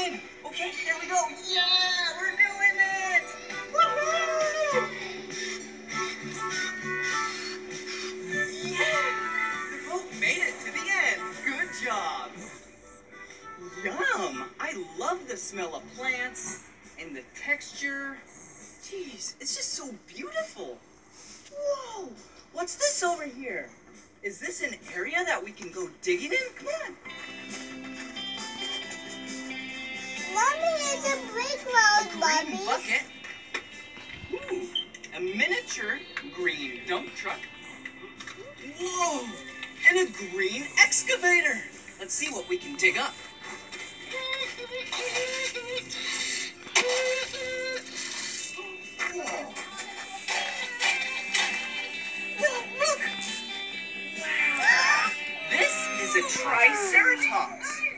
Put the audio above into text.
in. Okay, there we go. Yeah, we're doing it. Woohoo! Yeah, we both made it to the end. Good job. Yum! I love the smell of plants and the texture. Jeez, it's just so beautiful. Whoa! What's this over here? Is this an area that we can go digging in? Come on. Mommy, it's a playground, Green Mommy. bucket. Ooh, a miniature green dump truck. Whoa! And a green excavator. Let's see what we can dig up. Whoa! Whoa, look! Wow! This is a triceratops.